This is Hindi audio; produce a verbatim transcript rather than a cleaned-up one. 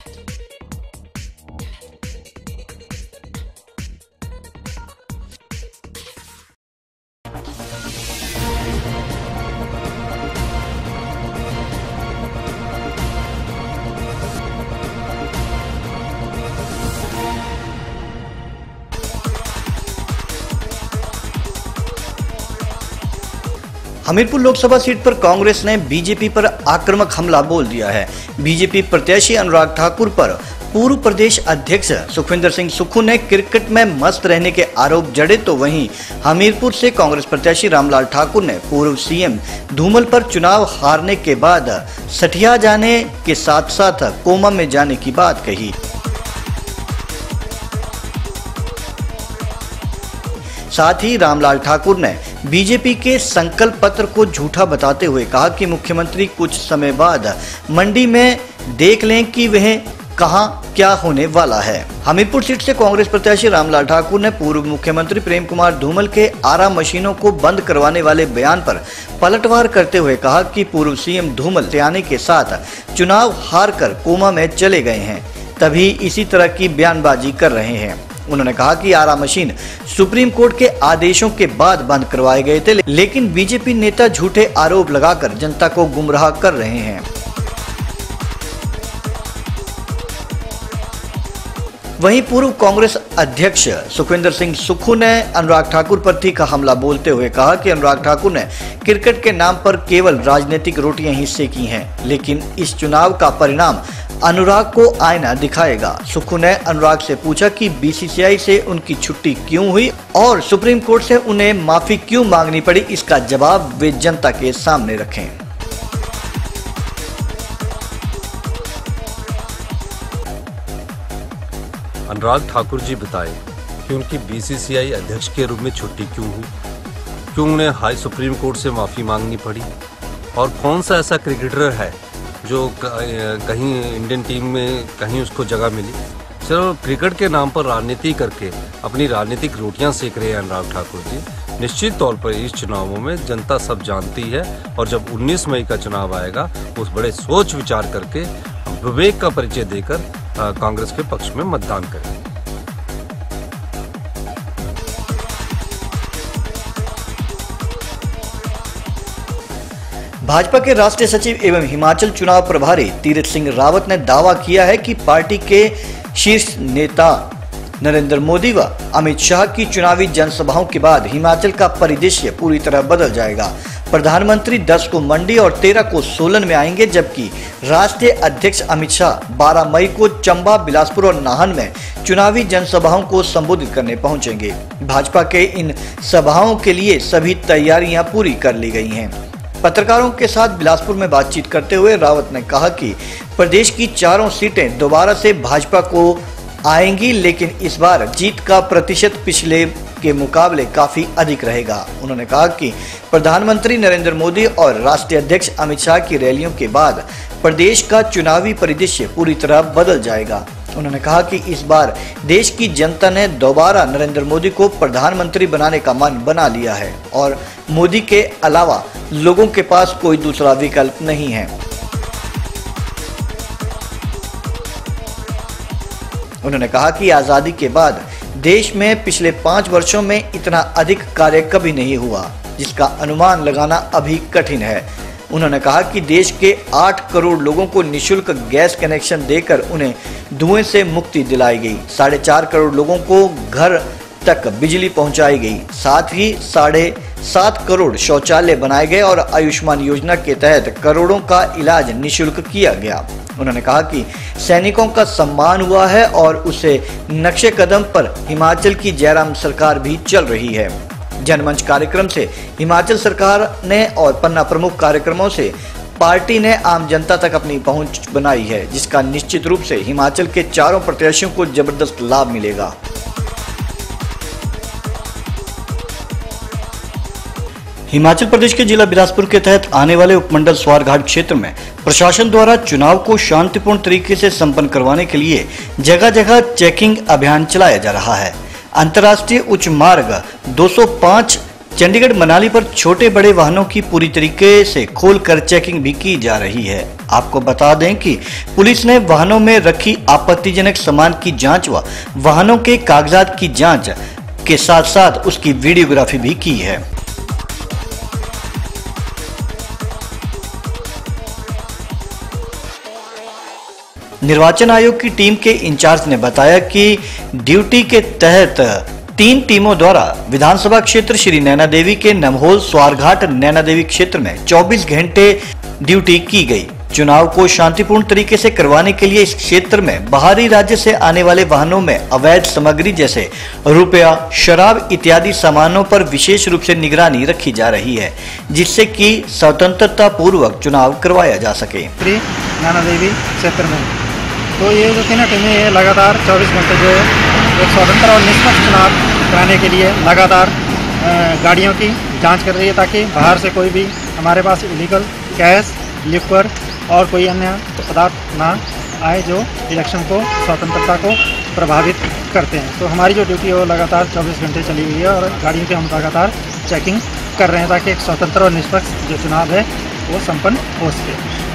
हमीरपुर लोकसभा सीट पर कांग्रेस ने बीजेपी पर आक्रामक हमला बोल दिया है। बीजेपी प्रत्याशी अनुराग ठाकुर पर पूर्व प्रदेश अध्यक्ष सुखविंदर सिंह सुक्खू ने क्रिकेट में मस्त रहने के आरोप जड़े, तो वहीं हमीरपुर से कांग्रेस प्रत्याशी रामलाल ठाकुर ने पूर्व सीएम धूमल पर चुनाव हारने के बाद सठिया जाने के साथ साथ कोमा में जाने की बात कही। साथ ही रामलाल ठाकुर ने बीजेपी के संकल्प पत्र को झूठा बताते हुए कहा कि मुख्यमंत्री कुछ समय बाद मंडी में देख लें कि वह कहां क्या होने वाला है। हमीरपुर सीट से कांग्रेस प्रत्याशी रामलाल ठाकुर ने पूर्व मुख्यमंत्री प्रेम कुमार धूमल के आरा मशीनों को बंद करवाने वाले बयान पर पलटवार करते हुए कहा कि पूर्व सीएम धूमल से आने के साथ चुनाव हार कर कोमा में चले गए हैं, तभी इसी तरह की बयानबाजी कर रहे हैं। उन्होंने कहा कि आरा मशीन सुप्रीम कोर्ट के आदेशों के बाद बंद करवाए गए थे, लेकिन बीजेपी नेता झूठे आरोप लगाकर जनता को गुमराह कर रहे हैं। वहीं पूर्व कांग्रेस अध्यक्ष सुखविंदर सिंह सुक्खू ने अनुराग ठाकुर पर तीखा हमला बोलते हुए कहा कि अनुराग ठाकुर ने क्रिकेट के नाम पर केवल राजनीतिक रोटियां ही सेकी हैं, लेकिन इस चुनाव का परिणाम अनुराग को आईना दिखाएगा। सुक्खू ने अनुराग से पूछा कि बीसीसीआई से उनकी छुट्टी क्यों हुई और सुप्रीम कोर्ट से उन्हें माफी क्यों मांगनी पड़ी, इसका जवाब वे जनता के सामने रखें। अनुराग ठाकुर जी बताएं कि उनकी बीसीसीआई अध्यक्ष के रूप में छुट्टी क्यों हुई, क्यों उन्हें हाई सुप्रीम कोर्ट से माफी मांगनी पड़ी, और कौन सा ऐसा क्रिकेटर है जो कहीं इंडियन टीम में कहीं उसको जगह मिली। सिर्फ क्रिकेट के नाम पर राजनीति करके अपनी राजनीतिक रोटियां सेक रहे हैं अनुराग ठाकुर जी। निश्चित तौर पर इस चुनावों में जनता सब जानती है, और जब उन्नीस मई का चुनाव आएगा उस बड़े सोच विचार करके विवेक का परिचय देकर कांग्रेस के पक्ष में मतदान करें। भाजपा के राष्ट्रीय सचिव एवं हिमाचल चुनाव प्रभारी तीरथ सिंह रावत ने दावा किया है कि पार्टी के शीर्ष नेता नरेंद्र मोदी व अमित शाह की चुनावी जनसभाओं के बाद हिमाचल का परिदृश्य पूरी तरह बदल जाएगा। प्रधानमंत्री दस को मंडी और तेरह को सोलन में आएंगे, जबकि राष्ट्रीय अध्यक्ष अमित शाह बारह मई को चंबा, बिलासपुर और नाहन में चुनावी जनसभाओं को संबोधित करने पहुंचेंगे। भाजपा के इन सभाओं के लिए सभी तैयारियां पूरी कर ली गई हैं। पत्रकारों के साथ बिलासपुर में बातचीत करते हुए रावत ने कहा कि प्रदेश की चारों सीटें दोबारा से भाजपा को आएंगी, लेकिन इस बार जीत का प्रतिशत पिछले के मुकाबले काफी अधिक रहेगा। उन्होंने कहा कि प्रधानमंत्री नरेंद्र मोदी और राष्ट्रीय अध्यक्ष अमित शाह की रैलियों के बाद प्रदेश का चुनावी परिदृश्य पूरी तरह बदल जाएगा। उन्होंने कहा कि इस बार देश की जनता ने दोबारा नरेंद्र मोदी को प्रधानमंत्री बनाने का मन बना लिया है और मोदी के अलावा लोगों के पास कोई दूसरा विकल्प नहीं है। उन्होंने कहा कि आजादी के बाद देश में पिछले पाँच वर्षों में इतना अधिक कार्य कभी नहीं हुआ, जिसका अनुमान लगाना अभी कठिन है। उन्होंने कहा कि देश के आठ करोड़ लोगों को निःशुल्क गैस कनेक्शन देकर उन्हें धुएं से मुक्ति दिलाई गई। साढ़े चार करोड़ लोगों को घर तक बिजली पहुंचाई गई। साथ ही साढ़े सात करोड़ शौचालय बनाए गए और आयुष्मान योजना के तहत करोड़ों का इलाज निःशुल्क किया गया। उन्होंने कहा कि सैनिकों का सम्मान हुआ है और उसे नक्शे कदम पर हिमाचल की जयराम सरकार भी चल रही है। जनमंच कार्यक्रम से हिमाचल सरकार ने और पन्ना प्रमुख कार्यक्रमों से पार्टी ने आम जनता तक अपनी पहुंच बनाई है, जिसका निश्चित रूप से हिमाचल के चारों प्रत्याशियों को जबरदस्त लाभ मिलेगा। हिमाचल प्रदेश के जिला बिलासपुर के तहत आने वाले उपमंडल स्वारघाट क्षेत्र में प्रशासन द्वारा चुनाव को शांतिपूर्ण तरीके से संपन्न करवाने के लिए जगह जगह चेकिंग अभियान चलाया जा रहा है। अंतर्राष्ट्रीय उच्च मार्ग दो सौ पाँच चंडीगढ़ मनाली पर छोटे बड़े वाहनों की पूरी तरीके से खोलकर चेकिंग भी की जा रही है। आपको बता दें कि पुलिस ने वाहनों में रखी आपत्तिजनक सामान की जांच व वाहनों के कागजात की जांच के साथ साथ उसकी वीडियोग्राफी भी की है। निर्वाचन आयोग की टीम के इंचार्ज ने बताया कि ड्यूटी के तहत तीन टीमों द्वारा विधानसभा क्षेत्र श्री नैना देवी के नमहोल स्वारघाट नैना देवी क्षेत्र में चौबीस घंटे ड्यूटी की गई। चुनाव को शांतिपूर्ण तरीके से करवाने के लिए इस क्षेत्र में बाहरी राज्य से आने वाले वाहनों में अवैध सामग्री जैसे रुपया, शराब इत्यादि सामानों पर विशेष रूप से निगरानी रखी जा रही है, जिससे कि स्वतंत्रता पूर्वक चुनाव करवाया जा सके। नैना देवी क्षेत्र में तो ये जो तीनों टीमें ये लगातार चौबीस घंटे जो है एक स्वतंत्र और निष्पक्ष चुनाव कराने के लिए लगातार गाड़ियों की जांच कर रही है, ताकि बाहर से कोई भी हमारे पास इलीगल कैश, लिक्वर और कोई अन्य पदार्थ ना आए जो इलेक्शन को, स्वतंत्रता को प्रभावित करते हैं। तो हमारी जो ड्यूटी है वो लगातार चौबीस घंटे चली हुई है और गाड़ियों की हम लगातार चेकिंग कर रहे हैं, ताकि एक स्वतंत्र और निष्पक्ष जो चुनाव है वो संपन्न हो सके।